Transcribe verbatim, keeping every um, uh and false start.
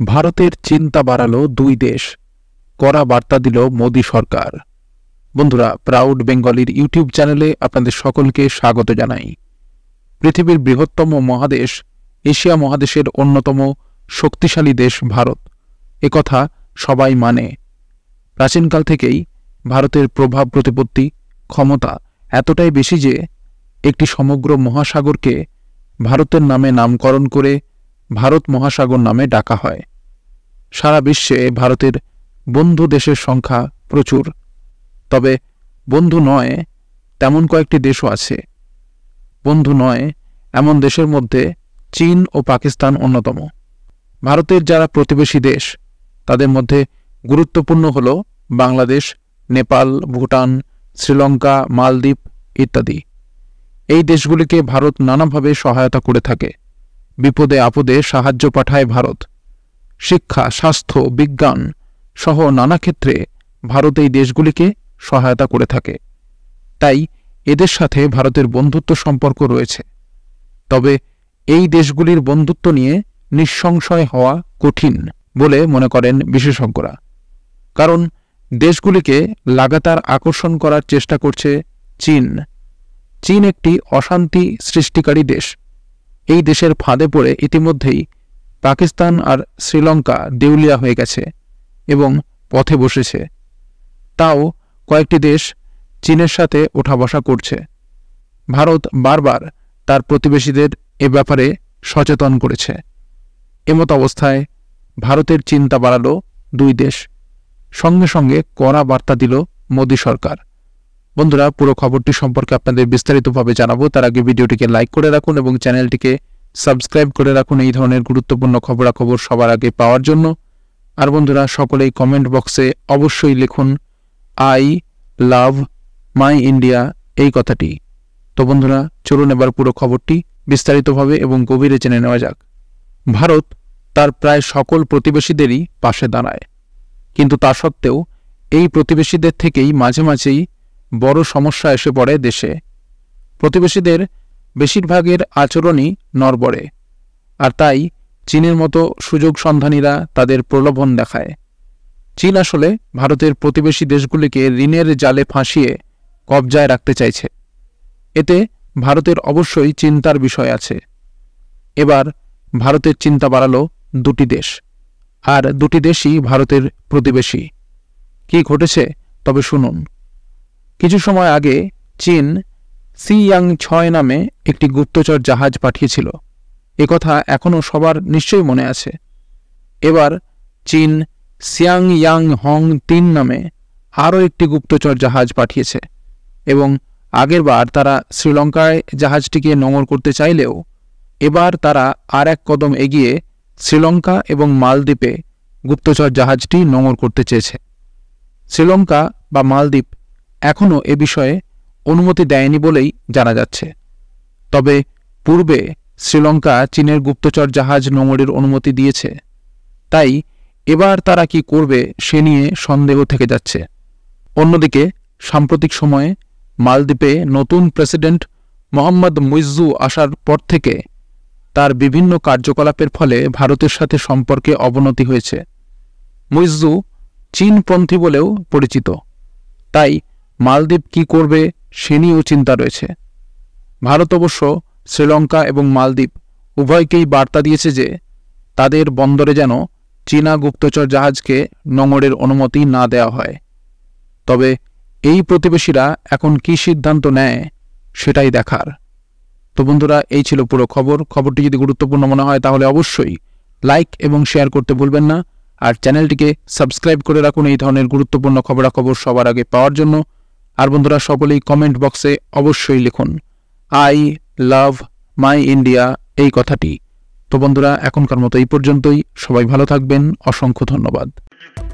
ভারতের চিন্তা বাড়ালো দুই দেশ, কড়া বার্তা দিল মোদি সরকার। বন্ধুরা, প্রাউড বেঙ্গলির ইউটিউব চ্যানেলে আপনাদের সকলকে স্বাগত জানাই। পৃথিবীর বৃহত্তম মহাদেশ, এশিয়া মহাদেশের অন্যতম শক্তিশালী দেশ ভারত, একথা সবাই মানে। প্রাচীনকাল থেকেই ভারতের প্রভাব প্রতিপত্তি ক্ষমতা এতটাই বেশি যে একটি সমগ্র মহাসাগরকে ভারতের নামে নামকরণ করে ভারত মহাসাগর নামে ডাকা হয়। সারা বিশ্বে ভারতের বন্ধু দেশের সংখ্যা প্রচুর, তবে বন্ধু নয় তেমন কয়েকটি দেশও আছে। বন্ধু নয় এমন দেশের মধ্যে চীন ও পাকিস্তান অন্যতম। ভারতের যারা প্রতিবেশী দেশ তাদের মধ্যে গুরুত্বপূর্ণ হল বাংলাদেশ, নেপাল, ভুটান, শ্রীলঙ্কা, মালদ্বীপ ইত্যাদি। এই দেশগুলিকে ভারত নানাভাবে সহায়তা করে থাকে। বিপদে আপদে সাহায্য পাঠায় ভারত। শিক্ষা, স্বাস্থ্য, বিজ্ঞান সহ নানা ক্ষেত্রে ভারত এই দেশগুলিকে সহায়তা করে থাকে। তাই এদের সাথে ভারতের বন্ধুত্ব সম্পর্ক রয়েছে। তবে এই দেশগুলির বন্ধুত্ব নিয়ে নিঃসংশয় হওয়া কঠিন বলে মনে করেন বিশেষজ্ঞরা। কারণ দেশগুলিকে লাগাতার আকর্ষণ করার চেষ্টা করছে চীন। চীন একটি অশান্তি সৃষ্টিকারী দেশ। এই দেশের ফাঁদে পড়ে ইতিমধ্যেই পাকিস্তান আর শ্রীলঙ্কা দেউলিয়া হয়ে গেছে এবং পথে বসেছে। তাও কয়েকটি দেশ চীনের সাথে ওঠা বসা করছে। ভারত বারবার তার প্রতিবেশীদের এ ব্যাপারে সচেতন করেছে। এমত অবস্থায় ভারতের চিন্তা বাড়ালো দুই দেশ, সঙ্গে সঙ্গে কড়া বার্তা দিল মোদি সরকার। বন্ধুরা, পুরো খবরটি সম্পর্কে আপনাদের বিস্তারিতভাবে জানাবো। তার আগে ভিডিওটিকে লাইক করে রাখুন এবং চ্যানেলটিকে সাবস্ক্রাইব করে রাখুন এই ধরনের গুরুত্বপূর্ণ খবরাখবর সবার আগে পাওয়ার জন্য। আর বন্ধুরা, সকলেই কমেন্ট বক্সে অবশ্যই লিখুন আই লাভ মাই ইন্ডিয়া এই কথাটি। তো বন্ধুরা, চলুন এবার পুরো খবরটি বিস্তারিতভাবে এবং গভীরে জেনে নেওয়া যাক। ভারত তার প্রায় সকল প্রতিবেশীদেরই পাশে দাঁড়ায়, কিন্তু তা সত্ত্বেও এই প্রতিবেশীদের থেকেই মাঝে মাঝেই বড় সমস্যা এসে পড়ে দেশে। প্রতিবেশীদের বেশিরভাগের আচরণই নড়বড়ে, আর তাই চীনের মতো সুযোগ সন্ধানীরা তাদের প্রলোভন দেখায়। চীন আসলে ভারতের প্রতিবেশী দেশগুলিকে ঋণের জালে ফাঁসিয়ে কবজায় রাখতে চাইছে। এতে ভারতের অবশ্যই চিন্তার বিষয় আছে। এবার ভারতের চিন্তা বাড়ালো দুটি দেশ, আর দুটি দেশই ভারতের প্রতিবেশী। কি ঘটেছে তবে শুনুন। কিছু সময় আগে চীন সিয়াং ছয় নামে একটি গুপ্তচর জাহাজ পাঠিয়েছিল। একথা এখনও সবার নিশ্চয়ই মনে আছে। এবার চীন সিয়াং ইয়াং হং তিন নামে আরও একটি গুপ্তচর জাহাজ পাঠিয়েছে এবং আগেরবার তারা শ্রীলঙ্কায় জাহাজটিকে নোঙর করতে চাইলেও এবার তারা আর এক কদম এগিয়ে শ্রীলঙ্কা এবং মালদ্বীপে গুপ্তচর জাহাজটি নোঙর করতে চেয়েছে। শ্রীলঙ্কা বা মালদ্বীপ এখনও এ বিষয়ে অনুমতি দেয়নি বলেই জানা যাচ্ছে। তবে পূর্বে শ্রীলঙ্কা চীনের গুপ্তচর জাহাজ নোঙরের অনুমতি দিয়েছে। তাই এবার তারা কি করবে সে নিয়ে সন্দেহ থেকে যাচ্ছে। অন্যদিকে সাম্প্রতিক সময়ে মালদ্বীপে নতুন প্রেসিডেন্ট মোহাম্মদ মুইজ্জু আসার পর থেকে তার বিভিন্ন কার্যকলাপের ফলে ভারতের সাথে সম্পর্কে অবনতি হয়েছে। মুইজ্জু চীনপন্থী বলেও পরিচিত। তাই মালদ্বীপ কি করবে সে নিয়েও চিন্তা রয়েছে। ভারত অবশ্য শ্রীলঙ্কা এবং মালদ্বীপ উভয়কেই বার্তা দিয়েছে যে তাদের বন্দরে যেন চীনা গুপ্তচর জাহাজকে নোঙরের অনুমতি না দেওয়া হয়। তবে এই প্রতিবেশীরা এখন কি সিদ্ধান্ত নেয় সেটাই দেখার। তো বন্ধুরা, এই ছিল পুরো খবর। খবরটি যদি গুরুত্বপূর্ণ মনে হয় তাহলে অবশ্যই লাইক এবং শেয়ার করতে ভুলবেন না। আর চ্যানেলটিকে সাবস্ক্রাইব করে রাখুন এই ধরনের গুরুত্বপূর্ণ খবরাখবর সবার আগে পাওয়ার জন্য। আর বন্ধুরা, সকলেই কমেন্ট বক্সে অবশ্যই লিখুন আই লাভ মাই ইন্ডিয়া এই কথাটি। তো বন্ধুরা, এখনকার মতো এই পর্যন্তই। সবাই ভালো থাকবেন। অসংখ্য ধন্যবাদ।